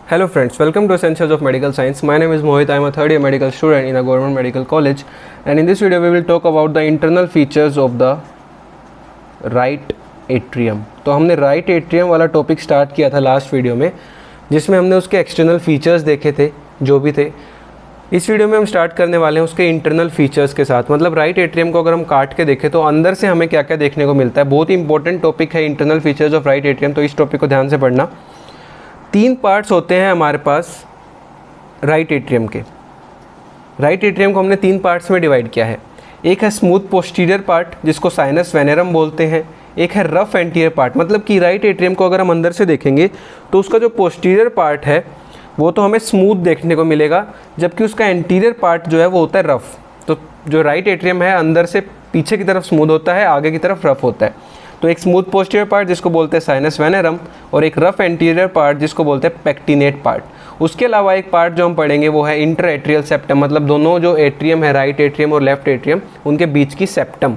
Hello friends, welcome to Essentials of Medical Science. My name is Mohit. I am a third year medical student in a government medical college, and in this video we will talk about the internal features of the right atrium. तो हमने right atrium वाला topic start किया था last video में, जिसमें हमने उसके external features देखे थे जो भी थे। इस वीडियो में हम स्टार्ट करने वाले हैं उसके इंटरनल फीचर्स के साथ। मतलब राइट एट्रियम को अगर हम काट के देखें तो अंदर से हमें क्या क्या देखने को मिलता है। बहुत ही इंपॉर्टेंट टॉपिक है internal features of right atrium, तो इस टॉपिक को ध्यान से पढ़ना। 3 पार्ट्स होते हैं हमारे पास राइट एट्रियम के। राइट एट्रियम को हमने 3 पार्ट्स में डिवाइड किया है। एक है स्मूथ पोस्टीरियर पार्ट जिसको साइनस वेनेरम बोलते हैं, एक है रफ एंटीरियर पार्ट। मतलब कि राइट एट्रियम को अगर हम अंदर से देखेंगे तो उसका जो पोस्टीरियर पार्ट है वो तो हमें स्मूथ देखने को मिलेगा, जबकि उसका एंटीरियर पार्ट जो है वो होता है रफ। तो जो राइट एट्रियम है अंदर से पीछे की तरफ स्मूथ होता है, आगे की तरफ रफ होता है। तो एक स्मूथ पोस्टीरियर पार्ट जिसको बोलते हैं साइनस वेनेरम और एक रफ एंटीरियर पार्ट जिसको बोलते हैं पेक्टिनेट पार्ट। उसके अलावा एक पार्ट जो हम पढ़ेंगे वो है इंटर एट्रियल सेप्टम। मतलब दोनों जो एट्रियम है, राइट एट्रियम और लेफ्ट एट्रियम, उनके बीच की सेप्टम।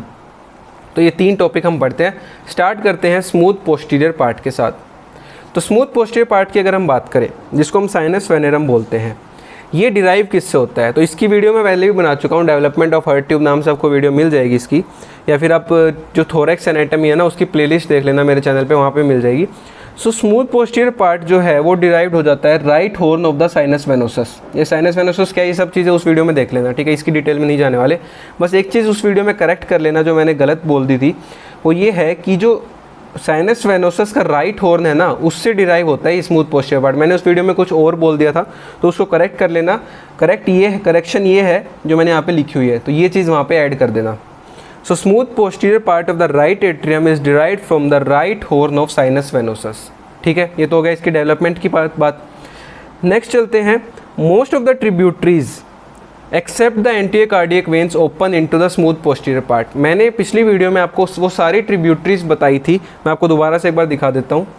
तो ये 3 टॉपिक हम पढ़ते हैं। स्टार्ट करते हैं स्मूथ पोस्टीरियर पार्ट के साथ। तो स्मूथ पोस्टीरियर पार्ट की अगर हम बात करें, जिसको हम साइनस वेनेरम बोलते हैं, ये डिराइव किससे होता है? तो इसकी वीडियो मैं पहले भी बना चुका हूँ, डेवलपमेंट ऑफ हार्ट ट्यूब नाम से आपको वीडियो मिल जाएगी इसकी, या फिर आप जो थोरेक्स एनाटॉमी है ना उसकी प्लेलिस्ट देख लेना मेरे चैनल पे, वहाँ पे मिल जाएगी। सो स्मूथ पोस्टीरियर पार्ट जो है वो डिराइव्ड हो जाता है right horn of the sinus venosus. ये साइनस वेनोसस क्या है, ये सब चीज़ें उस वीडियो में देख लेना, ठीक है। इसकी डिटेल में नहीं जाने वाले। बस एक चीज़ उस वीडियो में करेक्ट कर लेना जो मैंने गलत बोल दी थी, वो ये है कि जो साइनस वेनोसस का राइट हॉर्न है ना, उससे डिराइव होता है स्मूथ पोस्टीरियर पार्ट। मैंने उस वीडियो में कुछ और बोल दिया था, तो उसको करेक्ट कर लेना। करेक्शन ये है जो मैंने यहाँ पे लिखी हुई है, तो ये चीज़ वहाँ पे ऐड कर देना। So smooth posterior part of the right atrium is derived from the right horn of sinus venosus. ठीक है, ये तो हो गया इसकी डेवलपमेंट की बात। नेक्स्ट चलते हैं। Most of the tributaries except the anterior cardiac veins open into the smooth posterior part. मैंने पिछली वीडियो में आपको वो सारी ट्रिब्यूटरीज बताई थी, मैं आपको दोबारा से एक बार दिखा देता हूँ।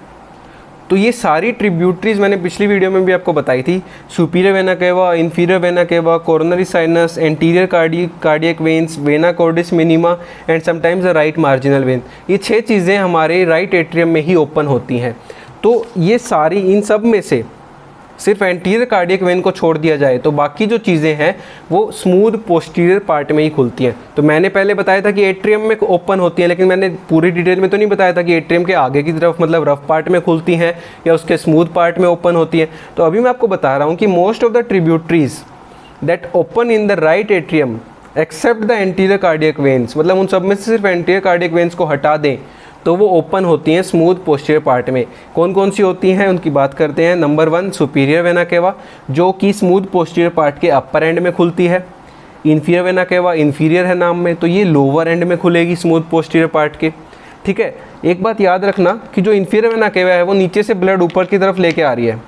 तो ये सारी ट्रिब्यूटरीज मैंने पिछली वीडियो में भी आपको बताई थी। Superior vena cava, inferior vena cava, coronary sinus, anterior cardiac veins, vena cordis minima and sometimes the right marginal vein. ये 6 चीज़ें हमारे राइट एट्रियम में ही ओपन होती हैं। तो ये सारी, इन सब में से सिर्फ एंटीरियर कार्डियक वेन को छोड़ दिया जाए तो बाकी जो चीज़ें हैं वो स्मूथ पोस्टीरियर पार्ट में ही खुलती हैं। तो मैंने पहले बताया था कि एट्रियम में ओपन होती हैं, लेकिन मैंने पूरी डिटेल में तो नहीं बताया था कि एट्रियम के आगे की तरफ मतलब रफ पार्ट में खुलती हैं या उसके स्मूथ पार्ट में ओपन होती हैं। तो अभी मैं आपको बता रहा हूँ कि most of the tributaries that open in the right atrium except the anterior cardiac veins, मतलब उन सब में से सिर्फ एंटीरियर कार्डियक वेन्स को हटा दें तो वो ओपन होती हैं स्मूथ पोस्टीरियर पार्ट में। कौन कौन सी होती हैं उनकी बात करते हैं। नंबर 1 सुपीरियर वेना केवा, जो कि स्मूथ पोस्टीरियर पार्ट के अपर एंड में खुलती है। इन्फीरियर वेना केवा, इन्फीरियर है नाम में, तो ये लोअर एंड में खुलेगी स्मूथ पोस्टीरियर पार्ट के। ठीक है, एक बात याद रखना कि जो इन्फीरियर वेना केवा है वो नीचे से ब्लड ऊपर की तरफ लेके आ रही है।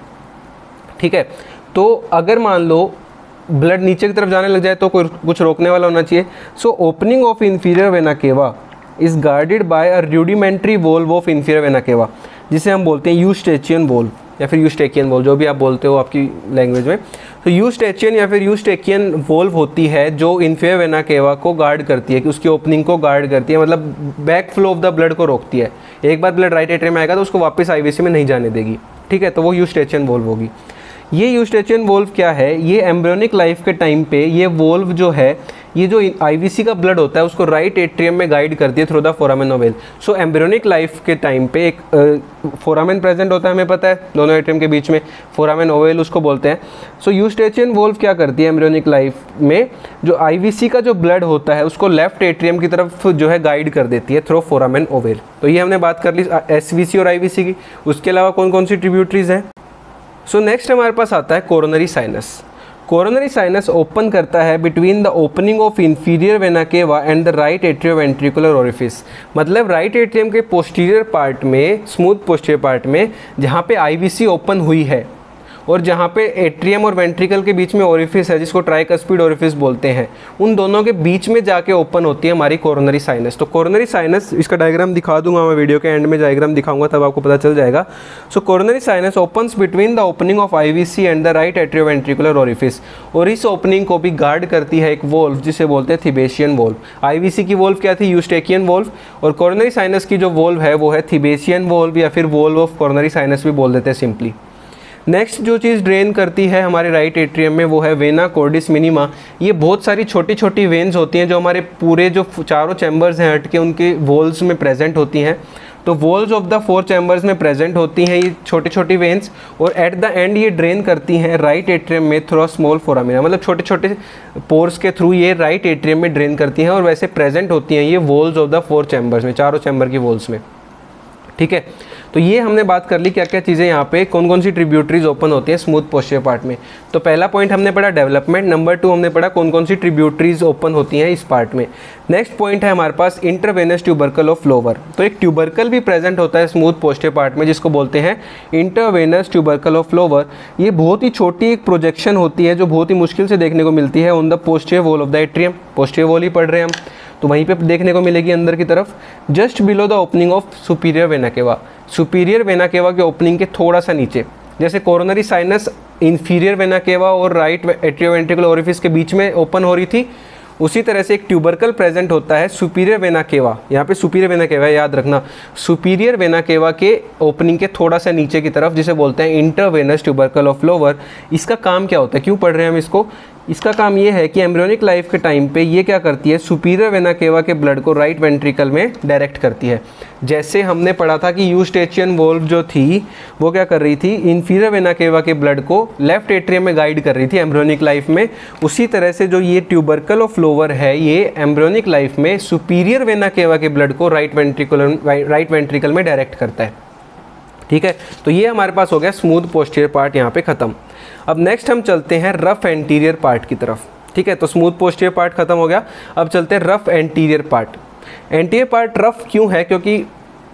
ठीक है, तो अगर मान लो ब्लड नीचे की तरफ जाने लग जाए तो कुछ रोकने वाला होना चाहिए। So opening of inferior vena cava is guarded by a rudimentary valve of inferior vena cava, जिसे हम बोलते हैं यूस्टेचियन वोल्व या फिर यूस्टेकियन वोल्व, जो भी आप बोलते हो आपकी लैंग्वेज में। तो यूस्टेचियन या फिर यूस्टेकियन वोल्व होती है जो इन्फीरियर वेना केवा को गार्ड करती है, कि उसकी ओपनिंग को गार्ड करती है, मतलब back flow of the blood को रोकती है। एक बार ब्लड राइट एट्रियम में आएगा तो उसको वापस आईवीसी में नहीं जाने देगी। ठीक है, तो वो यूस्टेचियन वोल्व होगी। ये यूस्टेचियन वोल्व क्या है, ये एम्ब्रियोनिक लाइफ के टाइम पे ये वोल्व जो है, ये जो आईवीसी का ब्लड होता है उसको राइट एट्रियम में गाइड करती है through the foramen ovale. So embryonic life के टाइम पे एक फोरामेन प्रेजेंट होता है, हमें पता है, दोनों एट्रियम के बीच में, फोरामेन ओवेल उसको बोलते हैं। सो यूस्टेचियन वोल्व क्या करती है एम्ब्रियोनिक लाइफ में, जो आईवीसी का जो ब्लड होता है उसको लेफ्ट एट्रियम की तरफ जो है गाइड कर देती है थ्रू फोरामेन ओवेल। तो ये हमने बात कर ली एसवीसी और आईवीसी की। उसके अलावा कौन कौन सी ट्रिब्यूटरीज हैं? सो नेक्स्ट हमारे पास आता है coronary sinus. Coronary sinus open करता है between the opening of inferior vena cava and the right atrioventricular orifice. मतलब राइट एट्रियम के पोस्टीरियर पार्ट में, स्मूथ पोस्टीरियर पार्ट में, जहाँ पे आईवीसी ओपन हुई है और जहाँ पे एट्रियम और वेंट्रिकल के बीच में ओरिफिस है जिसको ट्राइकस्पिड ओरिफिस बोलते हैं, उन दोनों के बीच में जाके ओपन होती है हमारी कोरोनरी साइनस। तो कोरोनरी साइनस, इसका डायग्राम दिखा दूंगा मैं, वीडियो के एंड में डायग्राम दिखाऊंगा तब आपको पता चल जाएगा। So coronary sinus opens between the opening of IVC and the right atrioventricular orifice, और इस ओपनिंग को भी गार्ड करती है एक वोल्व जिसे बोलते हैं थिबेशियन वोल्व। आईवीसी की वोल्व क्या थी? Eustachian valve. और कोरोनरी साइनस की जो वोल्व है वो है थिबेशियन वोल्व या फिर वोल्व ऑफ कोरोनरी साइनस भी बोल देते हैं सिंपली। नेक्स्ट जो चीज़ ड्रेन करती है हमारे राइट एट्रियम में वो है वेना कॉर्डिस मिनिमा। ये बहुत सारी छोटी छोटी वेन्स होती हैं जो हमारे पूरे जो चारों चैम्बर्स हैं हट के उनके वॉल्स में प्रेजेंट होती हैं। तो वॉल्स ऑफ द 4 चैम्बर्स में प्रेजेंट होती हैं ये छोटी छोटी वेन्स, और एट द एंड ये ड्रेन करती हैं राइट एट्रियम में थ्रू स्मॉल फोरामिना, मतलब छोटे छोटे पोर्स के थ्रू ये राइट एट्रियम में ड्रेन करती हैं, और वैसे प्रेजेंट होती हैं ये वॉल्स ऑफ द 4 चैम्बर्स में, चारों चैम्बर की वॉल्स में। ठीक है, तो ये हमने बात कर ली क्या क्या चीज़ें यहाँ पे कौन कौन सी ट्रिब्यूटरीज ओपन होती हैं स्मूथ पोस्टीरियर पार्ट में। तो पहला पॉइंट हमने पढ़ा डेवलपमेंट, नंबर 2 हमने पढ़ा कौन कौन सी ट्रिब्यूटरीज ओपन होती हैं इस पार्ट में। नेक्स्ट पॉइंट है हमारे पास इंटरवेनस ट्यूबरकल ऑफ लोअर। तो एक ट्यूबरकल भी प्रेजेंट होता है स्मूथ पोस्टीरियर पार्ट में जिसको बोलते हैं इंटरवेनस ट्यूबरकल ऑफ लोअर। ये बहुत ही छोटी एक प्रोजेक्शन होती है जो बहुत ही मुश्किल से देखने को मिलती है on the posterior wall of the atrium. Posterior wall ही पढ़ रहे हैं हम, तो वहीं पे देखने को मिलेगी अंदर की तरफ, just below the opening of superior vena cava. Superior vena cava के ओपनिंग के थोड़ा सा नीचे, जैसे कोरोनरी साइनस इंफीरियर वेना केवा और राइट एट्रियोवेंट्रिकुलर ओरिफिस के बीच में ओपन हो रही थी, उसी तरह से एक ट्यूबरकल प्रेजेंट होता है सुपीरियर वेना केवा। यहाँ पे सुपीरियर वेना केवा याद रखना, सुपीरियर वेना केवा के ओपनिंग के थोड़ा सा नीचे की तरफ, जिसे बोलते हैं इंटरवेनस ट्यूबरकल ऑफ लोअर। इसका काम क्या होता है, क्यों पढ़ रहे हैं हम इसको? इसका काम ये है कि एम्ब्रियोनिक लाइफ के टाइम पे ये क्या करती है, सुपीरियर वेना केवा के ब्लड को राइट वेंट्रिकल में डायरेक्ट करती है। जैसे हमने पढ़ा था कि यूस्टेचियन वॉल्व जो थी वो क्या कर रही थी, इंफीरियर वेना केवा के ब्लड को लेफ्ट एट्रियम में गाइड कर रही थी एम्ब्रियोनिक लाइफ में। उसी तरह से जो ये ट्यूबरकल ऑफ लोअर है ये एम्ब्रियोनिक लाइफ में सुपीरियर वेना केवा के ब्लड को राइट वेंट्रिकल में डायरेक्ट करता है। ठीक है, तो ये हमारे पास हो गया स्मूथ पोस्टीरियर पार्ट यहाँ पे खत्म। अब नेक्स्ट हम चलते हैं रफ एंटीरियर पार्ट की तरफ। ठीक है, तो स्मूथ पोस्टीरियर पार्ट खत्म हो गया, अब चलते हैं rough anterior part. Anterior part rough क्यों है, क्योंकि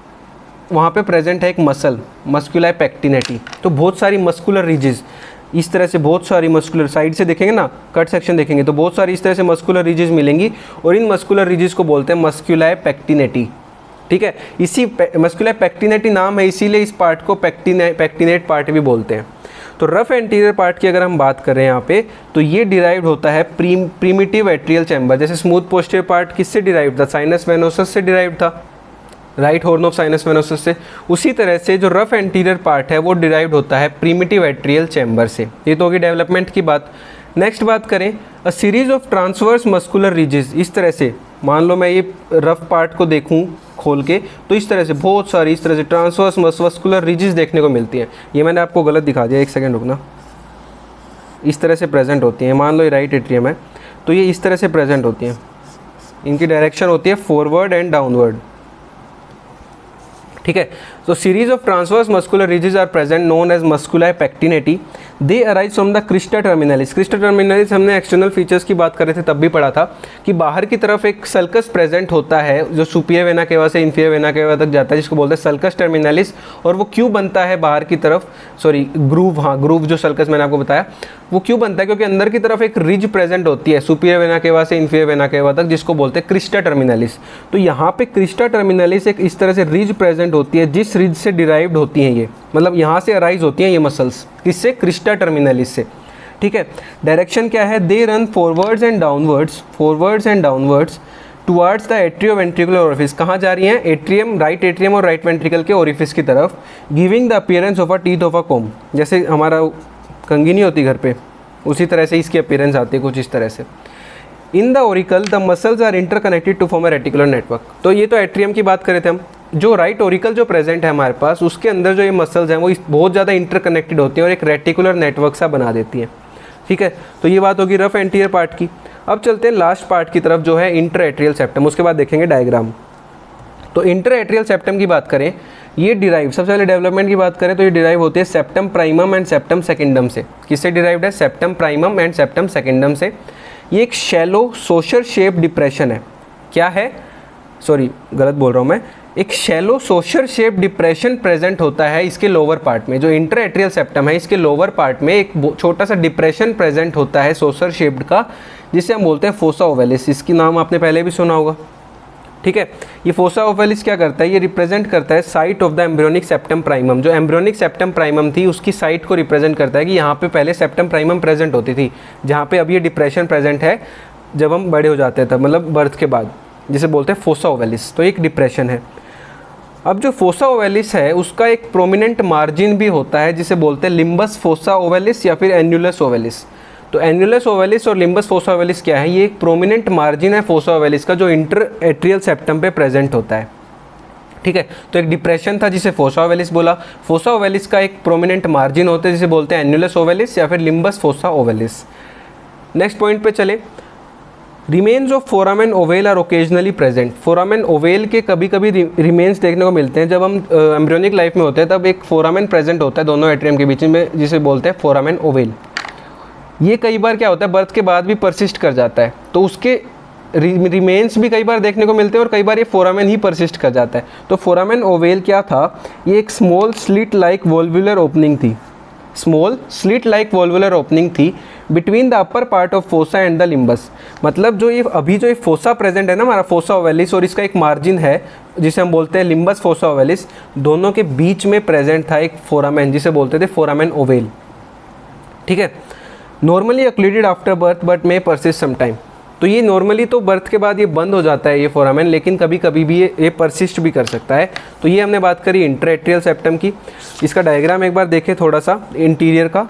वहाँ पे प्रेजेंट है एक मसल, मस्कुलर पेक्टिनेटी। तो बहुत सारी मस्कुलर रिजेस, इस तरह से बहुत सारी मस्कुलर, साइड से देखेंगे ना, कट सेक्शन देखेंगे तो बहुत सारी इस तरह से मस्कुलर रिजेस मिलेंगी, और इन मस्कुलर रिजेस को बोलते हैं मस्कुलर पेक्टिनेटी। ठीक है, इसी मस्कुलर पेक्टिनेटी नाम है, इसीलिए इस पार्ट को पेक्टिनेट पार्ट भी बोलते हैं। तो रफ एंटीरियर पार्ट की अगर हम बात करें यहाँ पे, तो ये डिराइव्ड होता है प्रीमिटिव एट्रियल चैम्बर। जैसे स्मूथ पोस्टीरियर पार्ट किससे डिराइव्ड था, साइनस वेनोसस से डिराइव्ड था, right horn of sinus venosus से। उसी तरह से जो रफ एंटीरियर पार्ट है वो डिराइव्ड होता है प्रीमिटिव एट्रियल चैम्बर से। ये तो होगी डेवलपमेंट की बात। नेक्स्ट बात करें, a series of transverse muscular ridges. इस तरह से मान लो मैं ये रफ पार्ट को देखूं खोल के, तो इस तरह से बहुत सारी इस तरह से ट्रांसवर्स मस्कुलर रिजेस देखने को मिलती हैं। ये मैंने आपको गलत दिखा दिया, एक सेकंड रुकना। इस तरह से प्रेजेंट होती हैं, मान लो ये राइट एट्रियम है तो ये इस तरह से प्रेजेंट होती हैं, इनकी डायरेक्शन होती है फॉरवर्ड एंड डाउनवर्ड। ठीक है, so series of transverse muscular ridges are present known as musculi pectinati. They arise from the crista terminalis. crista terminalis हमने एक्सटर्नल फीचर्स की बात कर रहे थे तब भी पढ़ा था कि बाहर की तरफ एक सल्कस प्रेजेंट होता है जो सुपीरियर वेना केवा से इंफीरियर वेना केवा तक जाता है, जिसको बोलते हैं सल्कस टर्मिनालिस। और वो क्यों बनता है बाहर की तरफ, सॉरी ग्रूव, हाँ ग्रूव जो सल्कस मैंने आपको बताया वो क्यों बनता है, क्योंकि अंदर की तरफ एक रिज प्रेजेंट होती है सुपीरियर वेना केवा से इंफीरियर वेना केवा तक, जिसको बोलते हैं क्रिस्टा टर्मिनालिस। तो यहाँ पे क्रिस्टा टर्मिनालिस एक इस तरह से रिज प्रेजेंट होती है जिस रिज से डिराइव्ड होती हैं ये, मतलब यहाँ से अराइज होती हैं ये मसल्स, किससे, क्रिस्टा टर्मिनालिस से। ठीक है, डायरेक्शन क्या है, they run forwards and downwards towards the atrioventricular orifice. कहाँ जा रही हैं, एट्रियम, राइट एट्रियम और राइट वेंट्रिकल के ओरिफिस की तरफ, giving the appearance of a teeth of a comb. जैसे हमारा कंघी नहीं होती घर पे, उसी तरह से इसकी अपीयरेंस आती है कुछ इस तरह से। In the auricle the muscles are interconnected to form a reticular network. तो ये तो एट्रियम की बात कर रहे थे हम, जो राइट ओरिकल जो प्रेजेंट है हमारे पास, उसके अंदर जो ये मसल्स हैं वो बहुत ज़्यादा इंटरकनेक्टेड होती हैं और एक रेटिकुलर नेटवर्क सा बना देती हैं। ठीक है, तो ये बात होगी रफ एंटीरियर पार्ट की। अब चलते हैं लास्ट पार्ट की तरफ जो है इंटर एट्रियल सेप्टम, उसके बाद देखेंगे डायग्राम। तो इंटर एट्रियल सेप्टम की बात करें, ये डिराइव, सबसे पहले डेवलपमेंट की बात करें तो ये डिराइव होती है septum primum and septum secundum से। किससे डिराइव्ड है, septum primum and septum secundum से। ये एक शैलो सोशर शेप डिप्रेशन है। क्या है, सॉरी गलत बोल रहा हूँ मैं, एक shallow saucer shape depression present होता है इसके लोअर पार्ट में। जो इंटर एट्रियल सेप्टम है इसके लोअर पार्ट में एक छोटा सा डिप्रेशन प्रेजेंट होता है सोशर शेप्ड का, जिसे हम बोलते हैं फोसा ओवेलिस। इसकी नाम आपने पहले भी सुना होगा। ठीक है, ये फोसा ओवेलिस क्या करता है, ये रिप्रेजेंट करता है site of the embryonic septum primum. जो एम्ब्रियोनिक सेप्टम प्राइमम थी उसकी साइट को रिप्रेजेंट करता है कि यहाँ पे पहले सेप्टम प्राइमम प्रेजेंट होती थी, जहाँ पे अब ये डिप्रेशन प्रेजेंट है जब हम बड़े हो जाते हैं तब, मतलब बर्थ के बाद, जिसे बोलते हैं फोसा ओवेलिस। तो एक डिप्रेशन है। अब जो फोसा ओवेलिस है उसका एक प्रोमिनेंट मार्जिन भी होता है जिसे बोलते हैं लिम्बस फोसा ओवेलिस या फिर एन्युलस ओवेलिस। तो एन्युलस ओवेलिस और लिम्बस फोसा ओवेलिस क्या है, ये एक प्रोमिनेंट मार्जिन है फोसा ओवेलिस का जो इंटर एट्रियल सेप्टम पे प्रेजेंट होता है। ठीक है, तो एक डिप्रेशन था जिसे फोसा ओवेलिस बोला। फोसा ओवेलिस का एक प्रोमिनेंट मार्जिन होता है जिसे बोलते हैं एन्युलस ओवेलिस या फिर limbus fossa ovalis. Next point पे चले, remains of foramen ovale are occasionally present. Foramen ovale के कभी कभी रिमेन्स देखने को मिलते हैं। जब हम एम्ब्रियोनिक लाइफ में होते हैं तब एक फोरामेन प्रेजेंट होता है दोनों एट्रियम के बीच में जिसे बोलते हैं फोरामेन ओवेल। ये कई बार क्या होता है बर्थ के बाद भी परसिस्ट कर जाता है, तो उसके रिमेन्स भी कई बार देखने को मिलते हैं और कई बार ये फोरामेन ही परसिस्ट कर जाता है। तो फोरामेन ओवेल क्या था, ये एक small slit like valvular opening थी, small slit like valvular opening थी between the upper part of fossa and the limbus. मतलब जो ये अभी जो ये फोसा प्रेजेंट है ना हमारा फोसा ओवेलिस, और इसका एक मार्जिन है जिसे हम बोलते हैं लिम्बस फोसा ओवेलिस, दोनों के बीच में प्रेजेंट था एक फोरामेन जिसे बोलते थे फोरामेन ओवेल। ठीक है, normally occluded after birth but may persist some time. तो ये नॉर्मली तो बर्थ के बाद ये बंद हो जाता है ये फोरामेन, लेकिन कभी कभी भी ये परसिस्ट भी कर सकता है। तो ये हमने बात करी इंटरएट्रियल सेप्टम की। इसका डायग्राम एक बार देखें थोड़ा सा इंटीरियर का।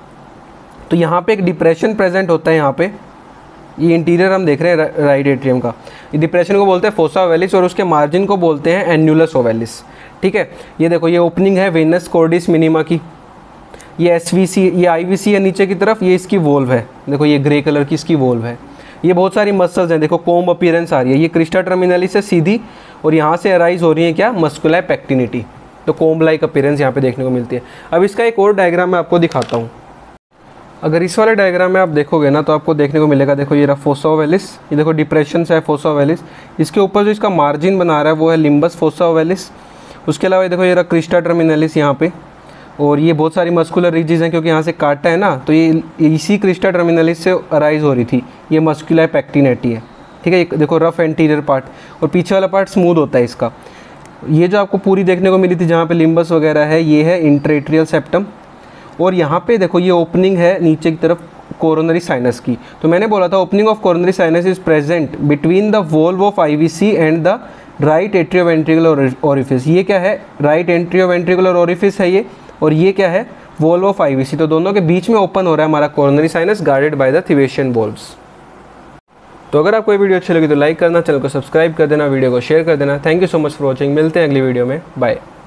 तो यहाँ पे एक डिप्रेशन प्रेजेंट होता है, यहाँ पे ये इंटीरियर हम देख रहे हैं राइट एट्रियम का। ये डिप्रेशन को बोलते हैं फोसा ओवेलिस और उसके मार्जिन को बोलते हैं एन्युलस ओवेलिस। ठीक है, ये देखो ये ओपनिंग है वेनस कॉर्डिस मिनिमा की, ये एसवीसी, ये आईवीसी है नीचे की तरफ, ये इसकी वोल्व है, देखो ये ग्रे कलर की इसकी वोल्व है। ये बहुत सारी मसल्स हैं, देखो कोम्ब अपीयरेंस आ रही है, ये क्रिस्टा टर्मिनलिस से सीधी और यहाँ से अराइज हो रही है क्या, मस्कुलर पैक्टिनिटी। तो कोम्ब लाइक अपीयरेंस यहाँ पे देखने को मिलती है। अब इसका एक और डायग्राम मैं आपको दिखाता हूँ। अगर इस वाले डायग्राम में आप देखोगे ना तो आपको देखने को मिलेगा, देखो ये रहा फोसा ओवेलिस, ये देखो डिप्रेशन से है फोसा ओवेलिस, इसके ऊपर जो इसका मार्जिन बना रहा है वो है लिम्बस फोसा ओवेलिस। उसके अलावा देखो ये रहा क्रिस्टा टर्मिनलिस यहाँ पे, और ये बहुत सारी मस्कुलर रीजेस हैं क्योंकि यहाँ से काटा है ना, तो ये इसी क्रिस्टा टर्मिनलिस से अराइज हो रही थी, ये मस्कुलर पैक्टिनेटी है। ठीक है, देखो रफ एंटीरियर पार्ट और पीछे वाला पार्ट स्मूथ होता है इसका। ये जो आपको पूरी देखने को मिली थी जहाँ पे लिम्बस वगैरह है, ये है इंटरएट्रियल सेप्टम। और यहाँ पे देखो ये ओपनिंग है नीचे की तरफ कोरोनरी साइनस की। तो मैंने बोला था opening of coronary sinus is present between the valve of IVC and the right atrioventricular orifice. ये क्या है, राइट एट्रियोवेंट्रिकुलर ओरिफिस है ये, और ये क्या है, वोल्व ऑफ आईवीसी। तो दोनों के बीच में ओपन हो रहा है हमारा coronary sinus guarded by the Thebesian valves. तो अगर आपको ये वीडियो अच्छी लगी तो लाइक करना, चैनल को सब्सक्राइब कर देना, वीडियो को शेयर कर देना। Thank you so much for watching, मिलते हैं अगली वीडियो में, बाय।